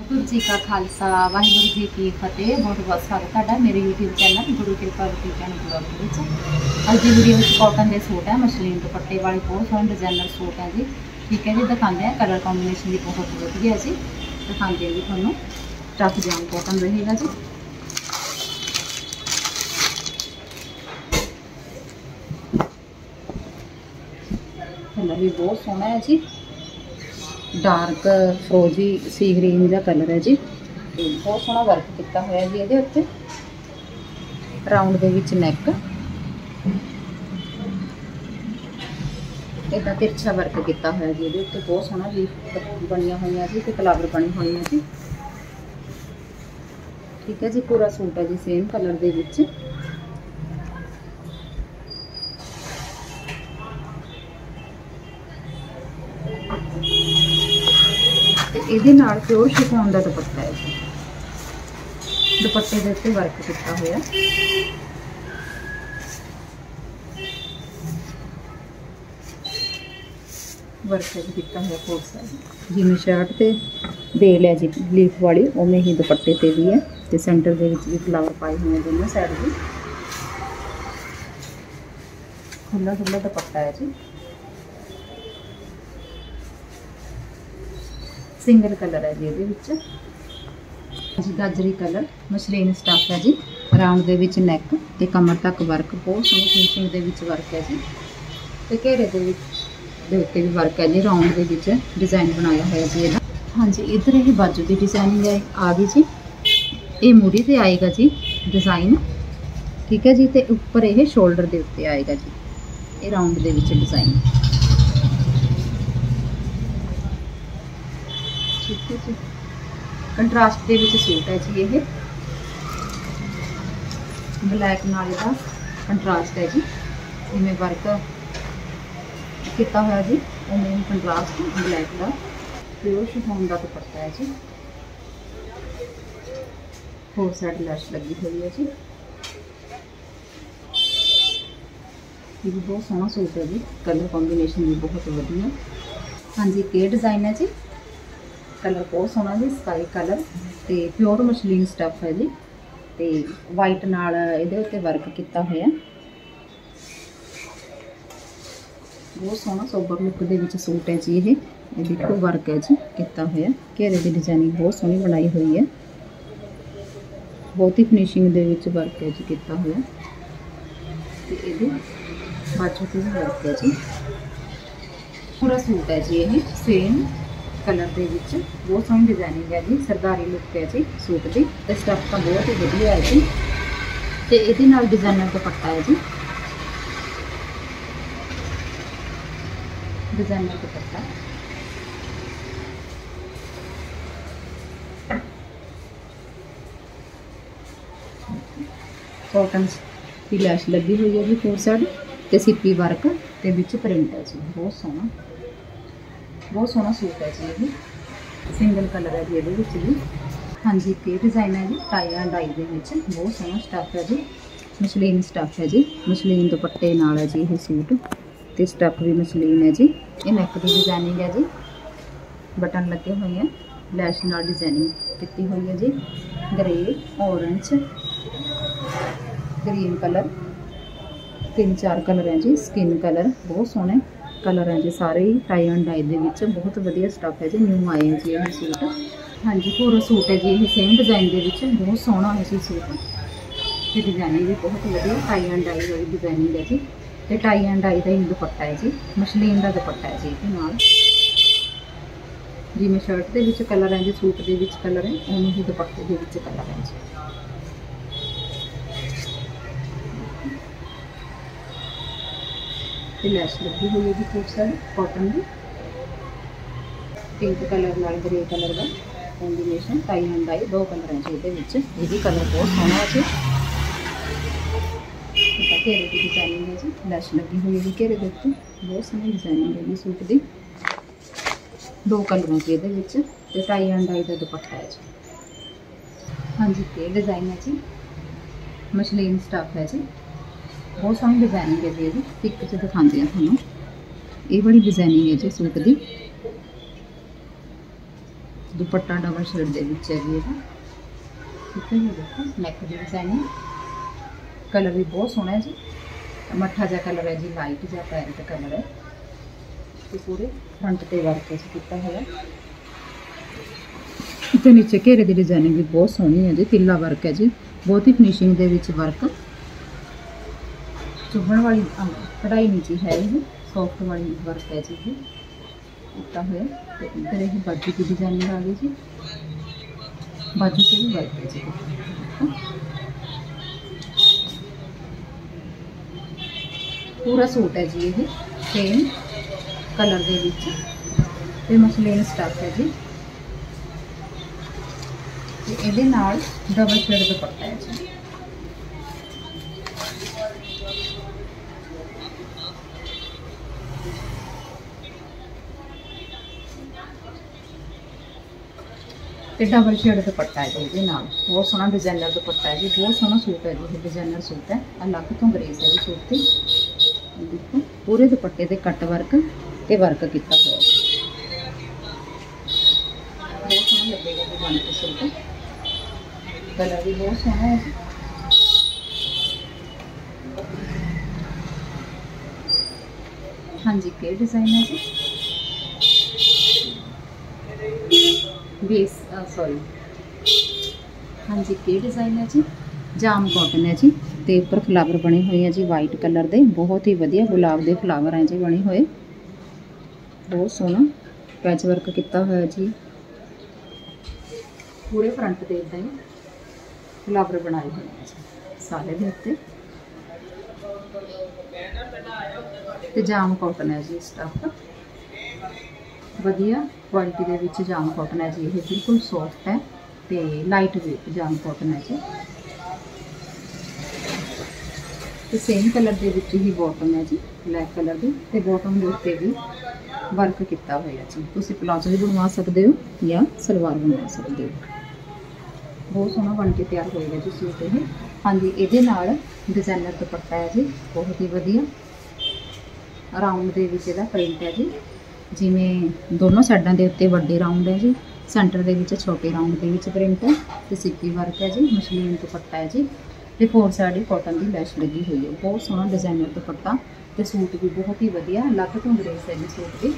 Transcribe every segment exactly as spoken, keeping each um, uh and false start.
वाहिगुरू जी का खालसा वाहिगुरू जी की फतेह। बहुत बहुत स्वागत है मेरे यूट्यूब चैनल गुरु कृपा बुटीक ब्लॉग के। अज की वीडियो में कॉटन के सूट है, मशलीन दुपट्टे वाले बहुत सोहने डिजाइनर सूट है जी। ठीक है जी, दिखाते हैं कलर कॉम्बिनेशन भी बहुत वधिया जी। दिखाते हैं जी थोनों टफ जाम कॉटन रहेगा जी। कलर भी बहुत सोहना है जी, डार्क फ्रोजी सी ग्रीन का कलर है जी। बहुत सोहना वर्क किया हुआ जी ये उत्ते राउंड दे विच नैक इदा तिरछा वर्क किया हुआ जी। ये उत्ते बहुत सोहना जी बनिया हुई जी, तो कलावर बनी हुई है जी। ठीक है जी, पूरा सूट है जी सेम कलर दे विच। ये नाल प्योर शिफॉन का दुपट्टा है जी। दुपट्टे के उत्ते वर्क किया हुआ वर्क किया हुआ फोर साइड जिमें शर्ट ते बेल है जी लीफ वाली, उमें ही दुपट्टे ते भी है। तो सेंटर के भी फ्लावर पाए हुए हैं दोनों साइड भी। खुला खुला दुपट्टा है जी, सिंगल कलर है जी। ये जी गाजरी कलर मशलीन स्टफ है जी। राउंड दे विच नैक ते कमर तक वर्क बहुत सोहनी फिनिशिंग दे विच वर्क है जी। ते घेरे दे विच दे उत्ते भी वर्क है जी। राउंड दे विच डिजाइन बनाया हुआ जी इहदा। हाँ जी, इधर ये बाजू की डिजाइनिंग है आ गई जी। ये मूड़ी ते आएगा जी डिजाइन। ठीक है जी, ते उपर ये शोल्डर दे उत्ते आएगा जी। ये राउंड दे विच डिजाइन। ठीक है जी, कंट्रास्ट के विच सूट है जी। ये ब्लैक नाल दा कंट्रास्ट है जी। जिवें वर्क किया हुआ जी उमें कंट्रास्ट ब्लैक का प्योर शिफॉन का दुपट्टा है जी। फोर साइड लैश लगी हुई है जी। ये भी बहुत सोहना सूट है जी, कलर कॉम्बिनेशन भी बहुत वधिया। हाँ जी, के डिजाइन है जी। कलर बहुत सोहना जी, स्काई कलर ते प्योर मशलीन स्टफ है जी। ते वाइट नाल इहदे उत्ते वर्क किया हुआ। बहुत सोहना सोबर लुक दे विच सूट है जी। ये ये देखो वर्क है जी किया हुआ। घेरे की डिजाइनिंग बहुत सोहनी बनाई हुई है, बहुत ही फिनिशिंग दे विच वर्क है जी किया हुआ। ते इहदे बाजू ते भी वर्क है जी। पूरा सूट है जी ये सेम कलर दे विच बहुत सोहनी डिजाइनिंग है जी। सरदारी लुक है जी सूट की। ते स्टफ तो बहुत ही वधिया है जी। ते इहदे नाल डिजाइनर दुपट्टा है जी, डिजाइनर दुपट्टा। कॉटन की लैश लगी हुई है जी फोर साइड ते सिप्पी वर्क ते विच प्रिंट है जी। बहुत सोहना बहुत सोहना सूट है जी। ये सिंगल कलर है जी ये भी। हाँ जी, के डिजाइन है जी टाई एंड डाई दे विच बहुत सोहना स्टफ है जी। मशलीन स्टफ है जी, मशलीन दुपट्टे नाल है जी ये सूट। ते स्टफ भी मशलीन है जी। ये नैक की डिजाइनिंग है जी, बटन लगे हुए हैं, लैश नाल डिजाइनिंग की हुई है जी। ग्रे ऑरेंज ग्रीन कलर तीन चार कलर हैं जी। स्किन कलर बहुत सोहने कलर हैं जी सारे ही। टाई एंड डाई दे विच बहुत वधिया स्टफ है जी। न्यू आए हैं जी ये सूट। हाँ जी, पूरा सूट है जी ये सेम डिजाइन दे विच बहुत सोहना है जी सूट। ये डिजाइनिंग भी बहुत वधिया टाई एंड डाई वाली डिजाइनिंग है जी। ते टाई एंड डाई का ही दुपट्टा है जी, मशलीन का दुपट्टा है जी। ये नाल जिवें शर्ट दे विच कलर है जी, सूट दे विच कलर है, उवें ही दुपट्टे दे विच कलर है जी। ते लैश लगी हुई है जी फोर साइड कॉटन की। पिंक कलर नाल ग्रे कलर का कॉम्बिनेशन टाई एंड डाई दो कलर हैं जी ये विच। ये भी कलर बहुत सोहना है जी। घेरे की डिजाइनिंग है जी, लैश लगी हुई है जी घेरे के उत्ते बहुत सोहनी डिजाइनिंग है जी सूट की। दो कलर हैं जी ये विच ते टाई एंड डाई का दुपट्टा है जी। हाँ जी, के डिजाइन है जी, मशलीन स्टफ है जी। बहुत सोहनी डिजाइनिंग है जी। ये पिक च दिखाती हैं थोनों। ये बड़ी डिजाइनिंग है जी सूट की। दुपट्टा डबल शेड दे विच है जी ਇਹਦਾ ठीक है जी। देखो नैक दी डिजाइनिंग कलर भी बहुत सोहना है जी, मट्ठा जा कलर है जी, लाइट जा पैरेट कलर है ते पूरे फ्रंट ते वर्क इस कीता होया ते नीचे घेरे दी डिजाइनिंग भी बहुत सोहनी है जी, तिल्ला वर्क है जी, बहुत ही फिनिशिंग दे विच वर्क, चुभण वाली कढ़ाई नीचे है जी, सॉफ्ट वाली वर्क है जी ये कीता होया ते इधर ये बाजू की डिजाइनिंग आ गई जी, बाजू से भी वर्क है जी। पूरा सूट है जी ये सेम कलर दे विच ते मसलीन स्टफ है जी, ते इहदे नाल डबल शेड दुपट्टा है जी। ते डबल शेड दुपट्टा है जी, इहदे नाल बहुत सोहना डिजाइनर दुपट्टा है जी, बहुत सोहना सूट है जी, डिजाइनर सूट है, अलग तो ग्रेस है जी सूट ते। देखो पूरे दुपट्टे ते कट वर्क ते वर्क किया हुआ है, बहुत सोहना लगेगा जी बन के सूट, कलर भी बहुत सोहना है जी। हाँ जी के डिजाइन है जी, बेस सॉरी हाँ जी के डिजाइन है जी, जाम कॉटन है जी, ते उपर फ्लावर बने हुए हैं जी वाइट कलर दे, बहुत ही वधिया गुलाब के फ्लावर हैं जी बने हुए, बहुत सोहना पैच वर्क किया हुआ जी, पूरे फ्रंट ते इदां ही फ्लावर बनाए हुए हैं जी सारे दे उत्ते, ते जाम कॉटन है जी स्टफ वधिया क्वालिटी दे विच जाम कॉटन है जी, ये बिल्कुल सॉफ्ट है ते लाइट वेट जाम कॉटन है जी, तो सेम कलर के विच ही बॉटम है जी ब्लैक कलर की, ते बॉटम के उत्ते भी वर्क किया हुआ जी, तुसीं प्लाजो भी बनवा सकते हो या सलवार बनवा सकते हो, बहुत सोहना बन के तैयार होएगा जी सूट ये। हाँ जी ये नाल डिजाइनर दुपट्टा है जी, बहुत ही वधिया राउंड के विच इहदा प्रिंट है जी, जिवें दोनों साइडों के उत्ते वड्डे राउंड है जी, सेंटर के विच छोटे राउंड के विच प्रिंट है, तो सिप्पी वर्क है जी, मसलीन दुपट्टा है जी, तो फोर साइड ही कॉटन की लैश लगी हुई है, बहुत सोहना डिजाइनर दुपट्टा, तो सूट भी बहुत ही वधिया अलग तो ग्रेस है जी सूट की।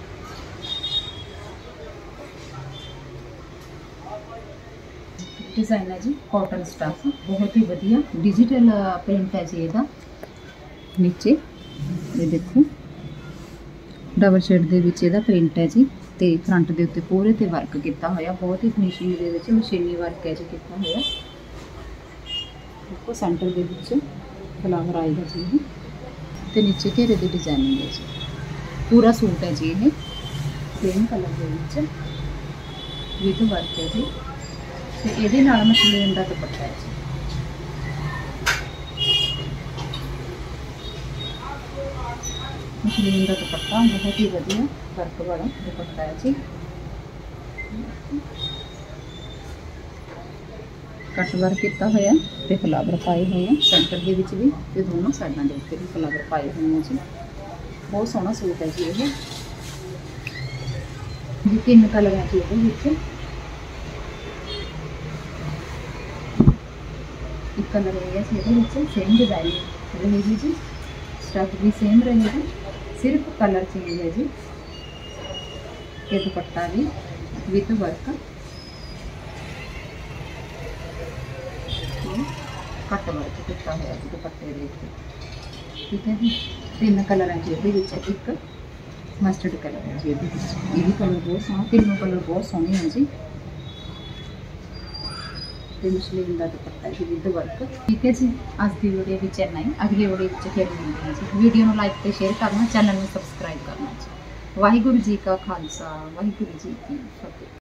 डिजाइन है जी कॉटन स्टफ, बहुत ही वधिया डिजिटल प्रिंट है जी इहदा, नीचे ये देखो डबल शेड दे विच इहदा प्रिंट है जी, ते फ्रंट दे उत्ते पूरे ते वर्क किया होया, बहुत ही फिनिशिंग दे विच मशीनी वर्क है जी किया होया, देखो सेंटर दे विच फ्लावर आएगा जी ये, ते नीचे घेरे दी डिजाइनिंग है जी, पूरा सूट है जी ये सेम कलर दे विच विद वर्क है जी, ते इहदे नाल मसलीन दा दुपट्टा है जी, मसलीन का दुपट्टा बहुत ही वधिया वर्क वाला दुपट्टा है जी, कट वर्क किया हुआ ते फ्लावर पाए हुए हैं सेंटर के विच भी, ते दोनों साइडों के उत्ते भी फ्लावर पाए हुए हैं जी, बहुत सोहना सूट है जी ये जी, तीन कलर है जी ये, एक कलर है जी सेम डिजाइनिंग रहेगी जी, स्टफ भी सेम रहेगा, सिर्फ कलर चेंज है जी, ये दुपट्टा भी विद वर्क कट वर्क किया हुआ जी दुपट्टे दे उत्ते, ठीक है जी। तीन कलर है जी ये, एक मस्टर्ड कलर है जी, ये भी कलर बहुत सोहना, तीनों कलर बहुत सोहने हैं जी, तो मसलीन का दुपट्टा जी विद वर्क, ठीक है जी। अज की वीडियो में इन्ना ही, अगली वीडियो फिर मिलते हैं जी, वीडियो को लाइक तो शेयर करना, चैनल में सबसक्राइब करना जी। वाहिगुरू जी का खालसा वाहिगुरू जी की फतेह।